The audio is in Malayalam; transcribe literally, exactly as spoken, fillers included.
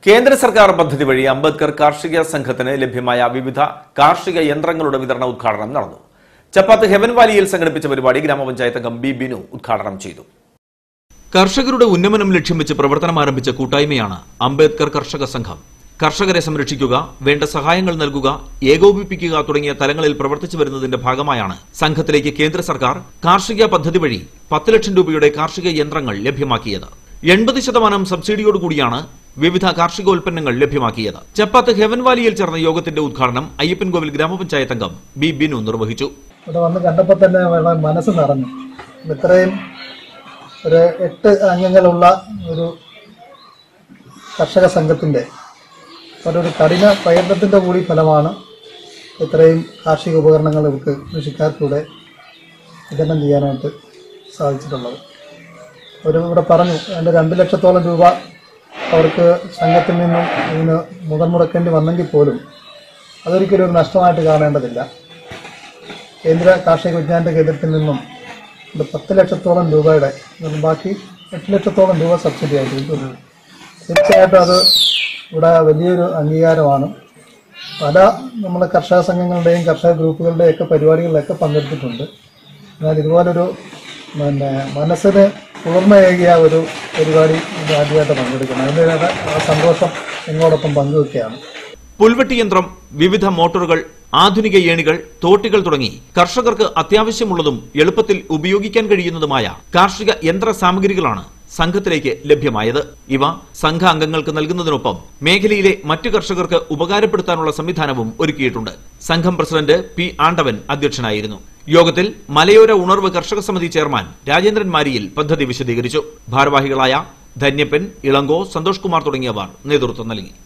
കേന്ദ്ര സർക്കാർ പദ്ധതി വഴി അംബേദ്കർ കാർഷിക സംഘത്തിന് ലഭ്യമായ വിവിധ കാർഷിക യന്ത്രങ്ങളുടെ വിതരണ ഉദ്ഘാടനം നടന്നു. ചപ്പാത്ത് ഹെവൻ വാലിയിൽ സംഘടിപ്പിച്ച പരിപാടി ഗ്രാമപഞ്ചായത്ത് അംഗം ബി ബിനു ഉദ്ഘാടനം ചെയ്തു. കർഷകരുടെ ഉന്നമനം ലക്ഷ്യം വെച്ച് പ്രവർത്തനം ആരംഭിച്ച കൂട്ടായ്മയാണ് അംബേദ്കർ കർഷക സംഘം. കർഷകരെ സംരക്ഷിക്കുക, വേണ്ട സഹായങ്ങൾ നൽകുക, ഏകോപിപ്പിക്കുക തുടങ്ങിയ തലങ്ങളിൽ പ്രവർത്തിച്ചു വരുന്നതിന്റെ ഭാഗമായാണ് സംഘത്തിലേക്ക് കേന്ദ്ര സർക്കാർ കാർഷിക പദ്ധതി വഴി പത്ത് ലക്ഷം രൂപയുടെ കാർഷിക യന്ത്രങ്ങൾ ലഭ്യമാക്കിയത്. എൺപത് ശതമാനം സബ്സിഡിയോടുകൂടിയാണ് വിവിധ കാർഷികോൽപ്പന്നങ്ങൾ ലഭ്യമാക്കിയത്. ചപ്പാത്ത് ഹെവൻ വാലിയിൽ ചേർന്ന യോഗത്തിന്റെ ഉദ്ഘാടനം അയ്യപ്പൻകോവിൽ ഗ്രാമപഞ്ചായത്ത് അംഗം ബി ബിനു നിർവഹിച്ചു. ഇവിടെ വന്ന് കണ്ടപ്പോൾ തന്നെ മനസ്സ് നിറഞ്ഞു. ഇത്രയും ഒരു എട്ട് അംഗങ്ങളുള്ള ഒരു കർഷക സംഘത്തിന്റെ ഒരു കഠിന പ്രയത്നത്തിന്റെ കൂടി ഫലമാണ് ഇത്രയും കാർഷിക ഉപകരണങ്ങൾ ഇവർക്ക് കൃഷിക്കാർക്കൂടെ വിതരണം ചെയ്യാനായിട്ട് സാധിച്ചിട്ടുള്ളത്. അവർ ഇവിടെ പറഞ്ഞു, അതിൻ്റെ രണ്ട് ലക്ഷത്തോളം രൂപ അവർക്ക് സംഘത്തിൽ നിന്നും ഇതിന് മുതൽ മുടക്കേണ്ടി വന്നെങ്കിൽ പോലും അതൊരിക്കലും ഒരു നഷ്ടമായിട്ട് കാണേണ്ടതില്ല. കേന്ദ്ര കാർഷിക വിജ്ഞാന കേന്ദ്രത്തിൽ നിന്നും പത്ത് ലക്ഷത്തോളം രൂപയുടെ ബാക്കി എട്ട് ലക്ഷത്തോളം രൂപ സബ്സിഡി ആയിട്ട് കിട്ടുന്നു. തീർച്ചയായിട്ടും അത് ഇവിടെ വലിയൊരു അംഗീകാരമാണ്. പല നമ്മളെ കർഷക സംഘങ്ങളുടെയും കർഷക ഗ്രൂപ്പുകളുടെയും ഒക്കെ പരിപാടികളിലൊക്കെ പങ്കെടുത്തിട്ടുണ്ട്. എന്നാൽ ഇതുപോലൊരു പിന്നെ മനസ്സിന് കുളിർമയേകിയ ഒരു പരിപാടി ആദ്യമായിട്ട് പങ്കെടുക്കണം. അതിൻ്റെ സന്തോഷം നിങ്ങളോടൊപ്പം പങ്കുവെക്കുകയാണ്. പുൽവെട്ടിയന്ത്രം, വിവിധ മോട്ടോറുകൾ, ആധുനിക ഏണികൾ, തോട്ടികൾ തുടങ്ങി കർഷകർക്ക് അത്യാവശ്യമുള്ളതും എളുപ്പത്തിൽ ഉപയോഗിക്കാൻ കഴിയുന്നതുമായ കാർഷിക യന്ത്ര സാമഗ്രികളാണ് സംഘത്തിലേക്ക് ലഭ്യമായത്. ഇവ സംഘ അംഗങ്ങൾക്ക് നൽകുന്നതിനൊപ്പം മേഖലയിലെ മറ്റു കർഷകർക്ക് ഉപകാരപ്പെടുത്താനുള്ള സംവിധാനവും ഒരുക്കിയിട്ടുണ്ട്. സംഘം പ്രസിഡന്റ് പി ആണ്ടവൻ അധ്യക്ഷനായിരുന്നു. യോഗത്തിൽ മലയോര ഉണർവ് കർഷക സമിതി ചെയർമാൻ രാജേന്ദ്രൻ മാരിയിൽ പദ്ധതി വിശദീകരിച്ചു. ഭാരവാഹികളായ ധന്യപ്പൻ, ഇളങ്കോ, സന്തോഷ് കുമാർ തുടങ്ങിയവർ നേതൃത്വം നൽകി.